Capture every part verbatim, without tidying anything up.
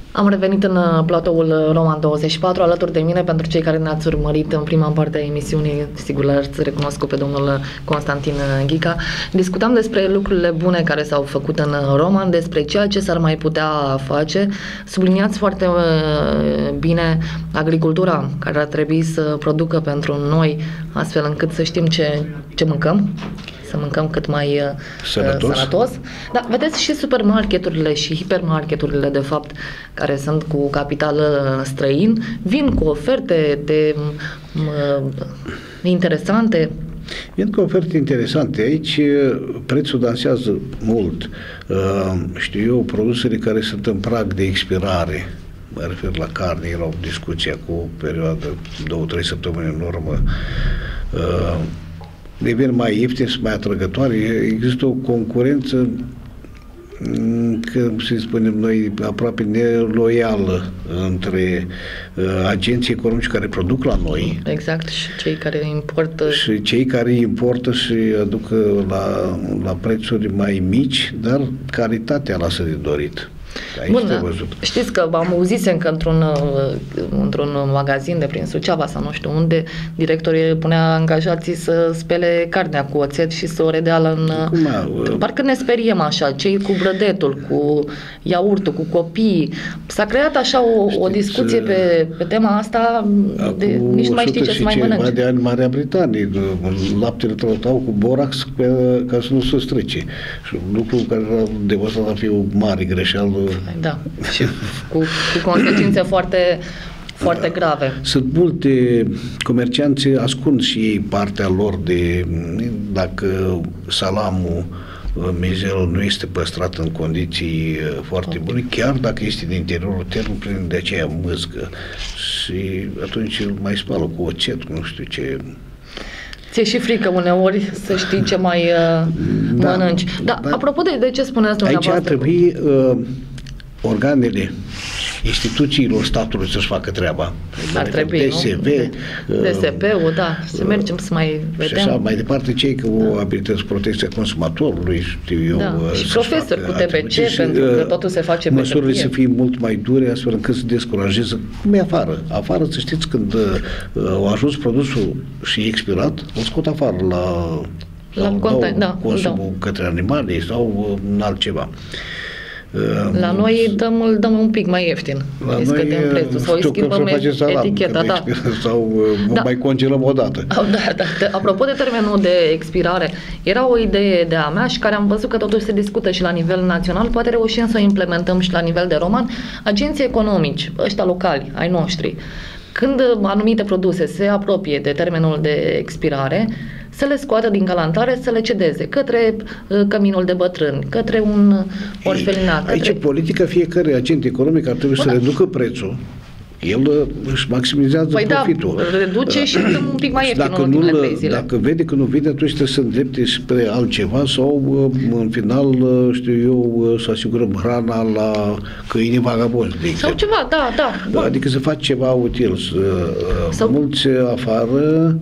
Am revenit în platoul Roman douăzeci și patru, alături de mine, pentru cei care ne-ați urmărit în prima parte a emisiunii, sigur l-ați recunoscut pe domnul Constantin Ghica. Discutam despre lucrurile bune care s-au făcut în Roman, despre ceea ce s-ar mai putea face. Subliniați foarte bine agricultura care ar trebui să producă pentru noi, astfel încât să știm ce, ce mâncăm, să mâncăm cât mai sănătos. sănătos. Da, vedeți și supermarketurile și hipermarketurile, de fapt, care sunt cu capital străin, vin cu oferte de m, interesante. Vin cu oferte interesante. Aici prețul dansează mult. Știu eu, produsele care sunt în prag de expirare, mă refer la carne, era o discuție cu o perioadă, două, trei săptămâni în urmă, devin mai ieftine, sunt mai atrăgătoare. Există o concurență, că să spunem noi, aproape neloială între uh, agenții economici care produc la noi. Exact, și cei care importă. Și cei care importă și aduc la, la prețuri mai mici, dar calitatea lasă de dorit. Bun, știți că am auzisem că într-un, într-un magazin de prin Suceava sau nu știu unde, directorul punea angajații să spele carnea cu oțet și să o redeală în... Cum, parcă ne speriem așa, cei cu brădetul, cu iaurtul, cu copiii. S-a creat așa o, o discuție pe, pe tema asta, de nici nu mai știi ce să mai mănânci. De ani în Marea Britanie, laptele tratau cu borax ca, ca să nu se strice. Și un lucru care a demonstrat a fi o mare greșeală. Da, și cu, cu consecințe foarte, foarte grave. Sunt multe comercianți, ascund și ei partea lor de, dacă salamul, mizelul nu este păstrat în condiții foarte okay. bune, chiar dacă este din interiorul termen, de aceea mâzgă. Și atunci îl mai spală cu oțet, nu știu ce... Ți-e și frică uneori să știi ce mai uh, da, mănânci. Da, da, apropo de, de ce spuneați dumneavoastră... Aici ar trebui uh, organele instituțiilor statului să-și facă treaba. Ar trebui, D S V, nu? D S P-ul, da, să mergem să mai vedem. Și așa, mai departe, cei cu da. abilități protecția consumatorului, știu eu... Da. Și profesori cu T B C, și, pentru că totul se face pe măsurile să fie mult mai dure, astfel încât să descurajeze. Cum e afară? Afară, să știți, când uh, a ajuns produsul și e expirat, îl scot afară la... La contact, da. consumul da. către animale sau uh, altceva. La noi dăm, îl dăm un pic mai ieftin. La îi noi prețul, sau îi schimbăm eticheta. Da. Sau da. mai congelăm o dată. Da, da. De, apropo de termenul de expirare, era o idee de a mea și care am văzut că totuși se discută și la nivel național, poate reușim să o implementăm și la nivel de Roman. Agenții economici, ăștia locali, ai noștri, când anumite produse se apropie de termenul de expirare, să le scoată din calantare, să le cedeze către uh, căminul de bătrâni, către un orfelinat. Aici către... politica fiecărui agent economic ar trebui Bă, să da. reducă prețul. El își maximizează păi profitul. Da, reduce și un pic mai ieftin dacă în ultimele trei zile. Dacă vede că nu vede, atunci trebuie să îndrepte spre altceva sau în final, știu eu, să asigurăm hrana la câinii vagabonzi, de exemplu. Sau ceva, da, da. Bun. Adică să faci ceva util. Sau... Mulți afară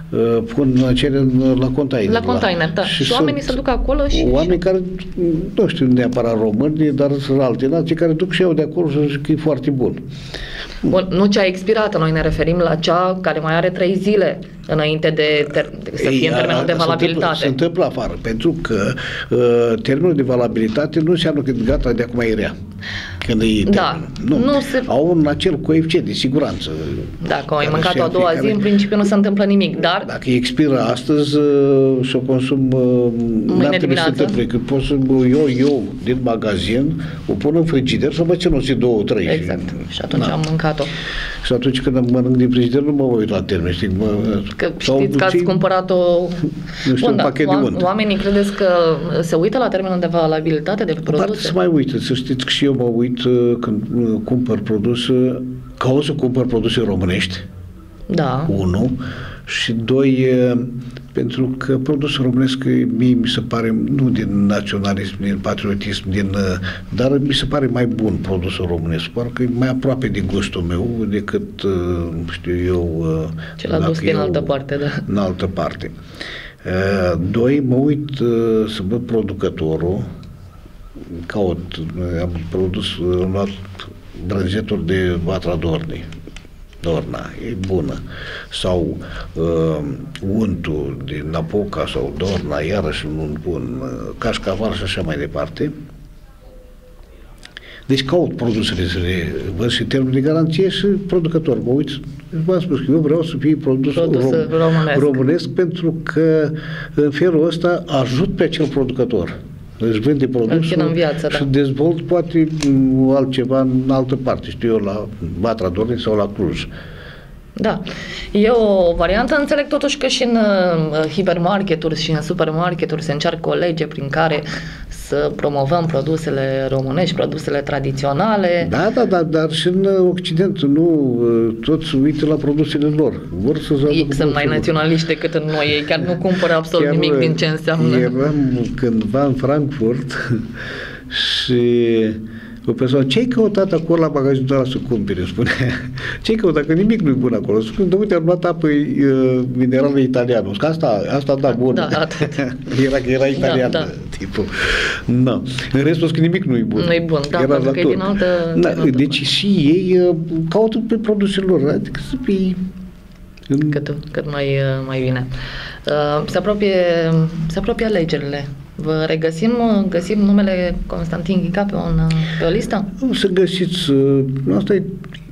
pun cere la container. La container, da. Și, și oamenii se duc acolo și... Oameni care, nu știu neapărat români, dar sunt alte nații care duc și eu de acolo și zic că e foarte bun. Bun, nu cea expirată, noi ne referim la cea care mai are trei zile înainte de, ter- de să fie Ei, în termenul de valabilitate. Se întâmplă afară, pentru că uh, termenul de valabilitate nu înseamnă că gata, de acum e rea. Când e da, nu. nu se... Au un acel coeficient de siguranță. Dacă ai mâncat-o a doua zi, în principiu nu se întâmplă nimic, dar... Dacă expiră astăzi uh, și o consum uh, mâine dimineață, că pot să eu, eu din magazin o pun în frigider să mă țin o zi, două, trei. Exact. Și, și atunci da. am mâncat-o. Și atunci când mănânc din frigider nu mă uit la termen. Știi, mă, că știți că ați cumpărat-o... Nu știu, un pachet de unt. Oamenii credeți că se uită la termenul de valabilitate de produse? Poate să mai uită. Să știți că și eu mă uit când cumpăr produse, caut să cumpăr produse românești. Da. Unu. Și doi, pentru că produsul românesc mie mi se pare, nu din naționalism, din patriotism, din, dar mi se pare mai bun produsul românesc. Parcă e mai aproape de gustul meu decât, știu eu... Ce l-a dus din altă parte, da. În altă parte. Doi, mă uit să văd producătorul, caut, am produs, am luat brânzeturi de vatra Dornei. Dorna, e bună. Sau uh, untul din Napoca sau Dorna, iarăși un unt bun, uh, cașcaval și așa mai departe. Deci caut produsele, să le văd și termenul de garanție și producător. Mă uit, v-am spus că eu vreau să fie produs, produs rom, românesc. românesc, pentru că în felul ăsta ajut pe acel producător. Își vinde produsul în viață, și da. dezvolt poate altceva în altă parte, știu eu, la Vatra Dornei sau la Cluj. Da. E o variantă. Înțeleg totuși că și în uh, hipermarketuri și în supermarketuri se încearcă o lege prin care să promovăm produsele românești, produsele tradiționale. Da, da, da, dar și în Occident nu toți uită la produsele lor. Vor să ei sunt mai naționaliști decât în noi, ei chiar nu cumpără absolut chiar nimic din ce înseamnă. Eram cândva în Frankfurt și o persoană, ce-ai căutat acolo la magazinul ăla să cumpere? Spunea, ce-ai căutat? Că nimic nu e bun acolo. Spune, uite, am luat apă uh, minerală italiană. Că asta, asta da, bună. Da, era că era italiană, da, da. Tipul. No. În restul, că nimic nu e bun. Nu e bun, da, era pentru că e din altă... Da, din altă deci și ei uh, caută pe produsele lor, adică să fie... Cât, cât mai, mai bine. Uh, se apropie, se apropie alegerile. Vă regăsim, găsim numele Constantin Ghica pe, un, pe o listă? O să găsiți, asta e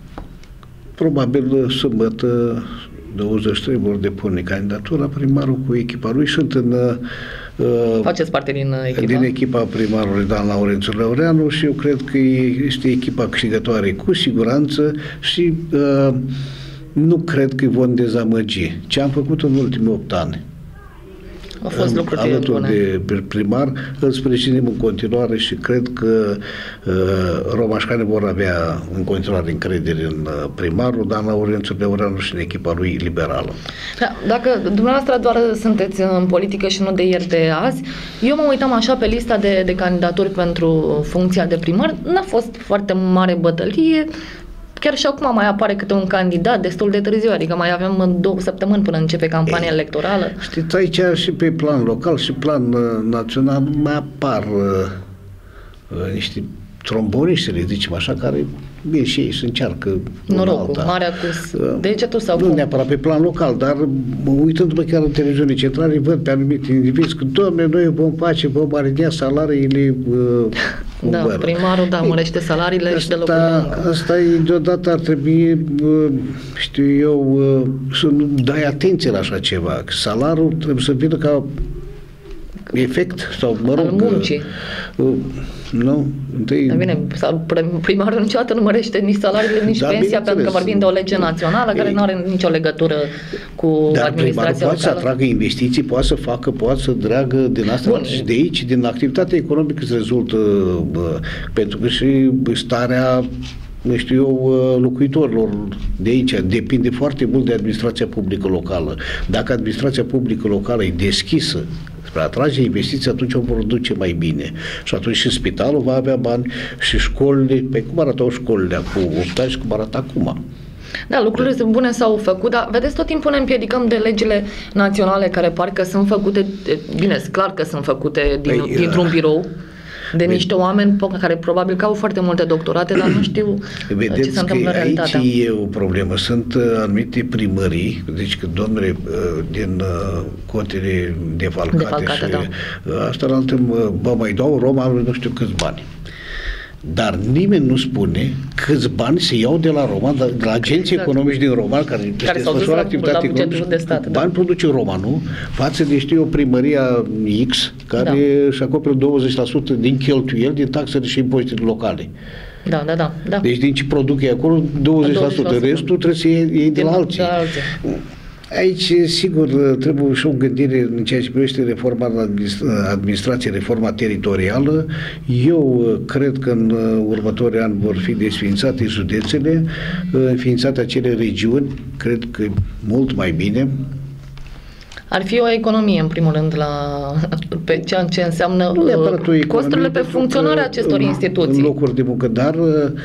probabil sâmbătă douăzeci și trei vor depune candidatura, primarul cu echipa lui, sunt în... Faceți parte din echipa? Din echipa primarului Dan Laurențiu Lăureanu și eu cred că este echipa câștigătoare cu siguranță și uh, nu cred că îi vom dezamăgi. Ce am făcut în ultimii opt ani? Au fost lucruri alături de primar, îl sprijinim în continuare și cred că uh, romașcanii vor avea în continuare încredere în uh, primarul Dan Laurențiu Lăureanu și în echipa lui liberală. Da, dacă dumneavoastră doar sunteți în politică și nu de ieri de azi, eu mă uitam așa pe lista de, de candidaturi pentru funcția de primar, n-a fost foarte mare bătălie. Chiar și acum mai apare câte un candidat destul de târziu, adică mai avem două săptămâni până începe campania Ei, electorală. Știți, aici și pe plan local și plan uh, național mai apar uh, uh, niște tromboniști, să le zicem așa, care vin și ei să încearcă norocul, mare acus. Uh, Degetul sau Nu cum? neapărat pe plan local, dar uitându-mă chiar în televiziune centrale, văd pe anumite indivizi că, Doamne, noi vom face, vom alinea salariile uh, Da, bără. Primarul, da, mărește salariile asta, și de locuri de muncă. Asta e, deodată ar trebui, știu eu, să nu dai atenție la așa ceva. Salariul trebuie să vină ca efect sau, mă rog... Al muncii. Uh, nu? Întâi... Da, bine, primarul niciodată nu mărește nici salariile, nici da, pensia, pentru că vorbim de o lege națională care nu are nicio legătură cu dar administrația locală. Poate să atragă investiții, poate să facă, poate să dragă din asta Bun. și de aici, din activitatea economică se rezultă, bă, pentru că și starea, nu știu eu, locuitorilor de aici depinde foarte mult de administrația publică locală. Dacă administrația publică locală e deschisă spre atrage investiții, atunci o vor duce mai bine. Și atunci și spitalul va avea bani și școlile, pe cum arătau școlile acum opt ani și cum arată acum. Da, lucrurile sunt bune, s-au făcut, dar vedeți, tot timpul ne împiedicăm de legile naționale care parcă sunt făcute, bine, clar că sunt făcute din, păi, dintr-un birou, de niște oameni care probabil că au foarte multe doctorate, dar nu știu Vedeți ce se întâmplă în realitatea. Aici e o problemă. Sunt anumite primării, deci că domnule din cotele defalcate, defalcate și da. asta la altă, bă, mai dau Roma nu știu câți bani. Dar nimeni nu spune câți bani se iau de la Roma, de la agenții exact. economici din Roma, care, care s-au dus la, la bugetul de stat. Bani da. produce Roma, nu? Față de, știu eu, primăria X, care da. își acoperă douăzeci la sută din cheltuieli, din taxele și impozitele locale. Da, da, da, da. Deci din ce produc ei acolo, douăzeci la sută. Restul trebuie să iei, iei de la alții. De alții. Aici, sigur, trebuie și o gândire în ceea ce privește reforma administrației, reforma teritorială. Eu cred că în următorii ani vor fi desființate județele, înființate acele regiuni, cred că mult mai bine. Ar fi o economie, în primul rând, la, pe ceea ce înseamnă uh, costurile pe funcționarea acestor în, instituții. În locuri de muncă, dar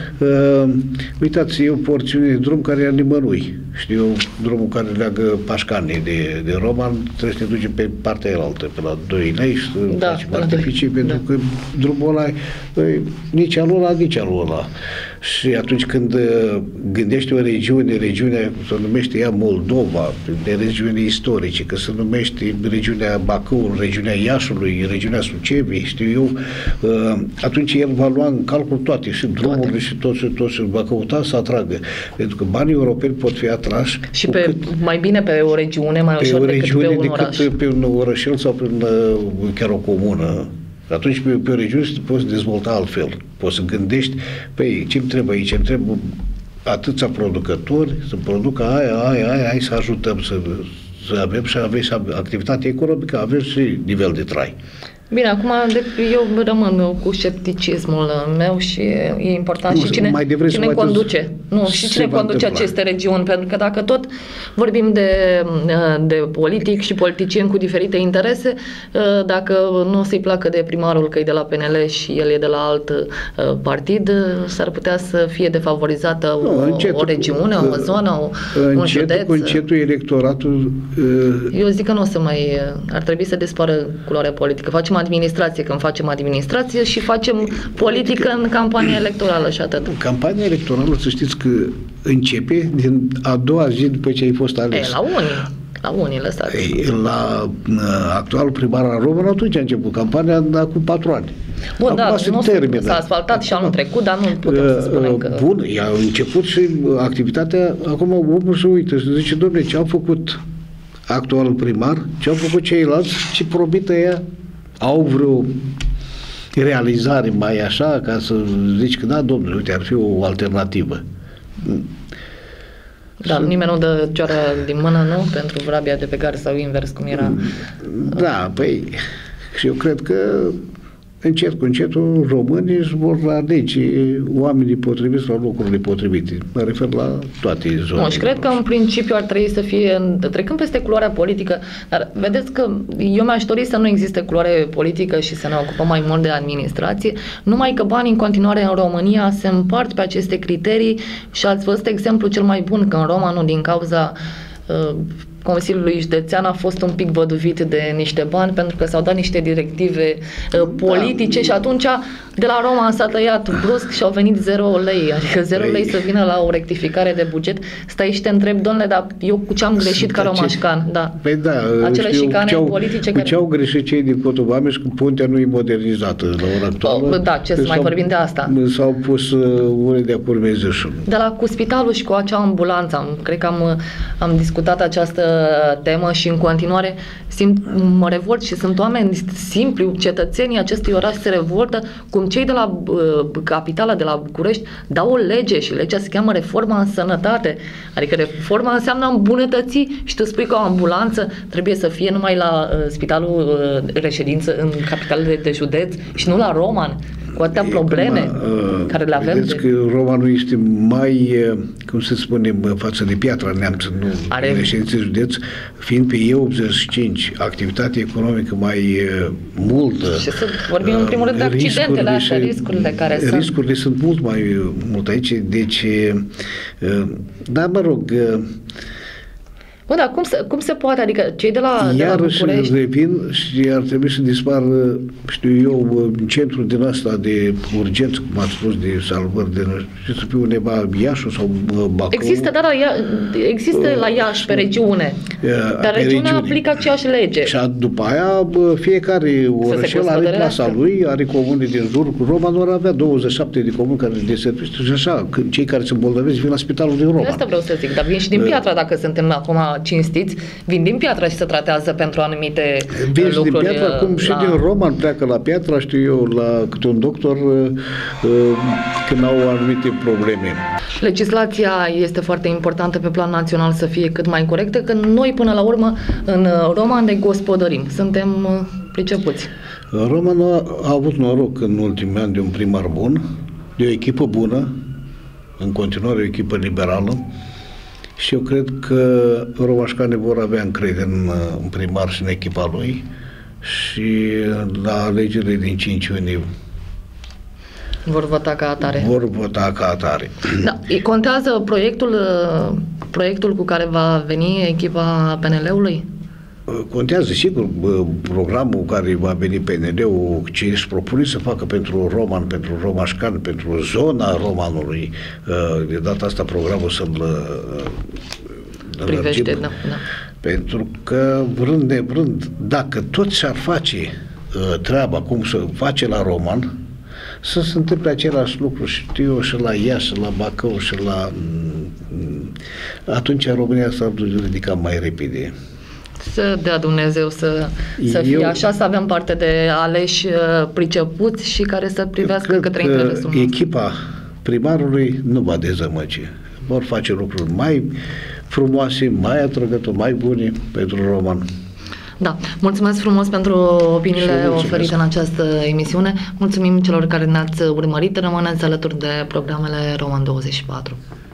uh, uitați, e o porțiune de drum care e nimănui. Știu, drumul care leagă Pașcanii de, de Roman, trebuie să ne ducem pe partea elaltă, pe la doi lei și să da, facem artificii, pentru da. că drumul ăla e nici al ăla, nici al ăla. Și atunci când gândești o regiune, regiunea se numește ea Moldova, de regiuni istorice, că se numește regiunea Bacău, regiunea Iașului, regiunea Suceviei, știu eu, atunci el va lua în calcul toate, și drumurile toate. Și tot, și tot, și va căuta să atragă. Pentru că banii europeni pot fi atrași și pe, cât, mai bine pe o regiune, mai ușor decât regiune, pe un decât oraș. pe un orășel sau pe un, chiar o comună. Atunci pe, pe o regiune să te poți dezvolta altfel. Poți să gândești, păi, ce-mi trebuie aici? Îmi trebuie atâția producători să producă aia, aia, aia, hai să ajutăm să, să avem și avem și activitate economică, avem și nivel de trai. Bine, acum eu rămân cu scepticismul meu și e important nu, și cine, cine conduce. Nu, și cine conduce întâmpla. Aceste regiuni, pentru că dacă tot vorbim de, de politic și politicieni cu diferite interese, dacă nu o să-i placă de primarul că e de la P N L și el e de la alt partid, s-ar putea să fie defavorizată nu, o, încetul, o regiune, o zonă, o, un județ. Cu încetul electoratul... Eu zic că nu o să mai... Ar trebui să dispară culoarea politică. Facem administrație când facem administrație și facem politică în campanie electorală și atât. Campania electorală, să știți că începe din a doua zi după ce ai fost ales. E, la unii. La unii lăsați. E, la actualul primar al României atunci a început campania, dar cu patru ani. Bun, da, nu s-a asfaltat acum, și anul trecut, dar nu putem uh, să spunem că... Bun, i-a început și activitatea, acum omul se uită și zice, dom'le, ce au făcut actualul primar, ce au făcut ceilalți, ce promită ea, au vreo realizare mai așa, ca să zici că da, domnule, uite, ar fi o alternativă. Dar nimeni nu dă cioara din mână, nu? Pentru vrabia de pe gard sau invers, cum era? Da, păi, și eu cred că încet cu încetul românii își vor alege oamenii potriviți la locurile potrivite. Mă refer la toate zonele. Nu, și cred că în principiu ar trebui să fie, trecând peste culoarea politică, dar vedeți că eu mi-aș dori să nu existe culoare politică și să ne ocupăm mai mult de administrație, numai că banii în continuare în România se împart pe aceste criterii și ați văzut exemplu cel mai bun, că în Roma, nu din cauza uh, Consiliului Județean a fost un pic văduvit de niște bani pentru că s-au dat niște directive uh, politice da. Și atunci de la Roma s-a tăiat brusc și au venit zero lei, adică zero lei să vină la o rectificare de buget. Stai și te întreb, domnule, dar eu cu ce am greșit ca romașcan? Da. Păi da, acele șicane ce-au, politice cu care... ce au greșit cei din Cotobameș că puntea nu e modernizată la ora actuală? Da, ce să mai vorbim de asta? S-au pus uh, une de acolo mezeșul. De la cu spitalul și cu acea ambulanță, am, cred că am, am discutat această temă și în continuare simt, mă revolt și sunt oameni simpli, cetățenii acestui oraș se revoltă cum cei de la uh, capitala, de la București, dau o lege și legea se cheamă reforma în sănătate. Adică reforma înseamnă îmbunătăți și tu spui că o ambulanță trebuie să fie numai la uh, spitalul uh, reședință în capitalele de județ și nu la Roman. Cu atâtea probleme uh, care le avem. Vedeți de... că Roma nu este mai, cum să spunem, față de Piatra Neamț, nu are reședință județ, fiind pe E optzeci și cinci, activitate economică mai uh, multă. Și să vorbim în primul rând de accidentele astea, riscurile care sunt. Riscurile sunt mult mai mult aici, deci, uh, da, mă rog, uh, Bă, dar cum se, cum se poate? Adică cei de la, de la București... revin și ar trebui să dispară, știu eu, centrul din asta de urgență, cum ați spus, de salvări, de, și să fie undeva Iașu sau Bacău. Există, da, da, există uh, la Iași pe regiune, uh, dar pe regiunea aplică aceeași lege. Și după aia, fiecare orășel are plasa lui, are comune din jur. Roma nu ar avea douăzeci și șapte de comuni care de serviciu și așa, cei care sunt bolnavi vin la spitalul din Roma. Asta vreau să zic, dar vin și din Piatra, dacă suntem acum cinstiți, vin din Piatra și se tratează pentru anumite vin lucruri. Din Piatra, cum și la... din Roman pleacă la Piatra, știu eu, la câte un doctor când au anumite probleme. Legislația este foarte importantă pe plan național să fie cât mai corectă, că noi până la urmă în Roman ne gospodărim. Suntem pricepuți. Roman a avut noroc în ultimii ani de un primar bun, de o echipă bună, în continuare o echipă liberală, și eu cred că romașcanii vor avea încredere în, în primar și în echipa lui și la alegerile din cinci iunie vor vota ca atare. Vor vota ca atare. Da. Contează proiectul, proiectul cu care va veni echipa P N L-ului? Contează, sigur, programul care va veni P N L-ul, ce își propune să facă pentru roman, pentru romașcan, pentru zona romanului. De data asta programul să-l privește, da, da. Pentru că, vrând nevrând, dacă tot și-ar face treaba cum se face la roman, să se întâmple același lucru, știu eu, și la Iași, și la Bacău, și la... Atunci România s-ar ridica mai repede. Să dea Dumnezeu să, să fie eu, așa, să avem parte de aleși pricepuți și care să privească către interesul nostru. Echipa primarului nu va dezamăgi. Vor face lucruri mai frumoase, mai atrăgătoare, mai bune pentru roman. Da, mulțumesc frumos pentru opiniile oferite în această emisiune. Mulțumim celor care ne-ați urmărit. Rămâneți alături de programele Roman douăzeci și patru.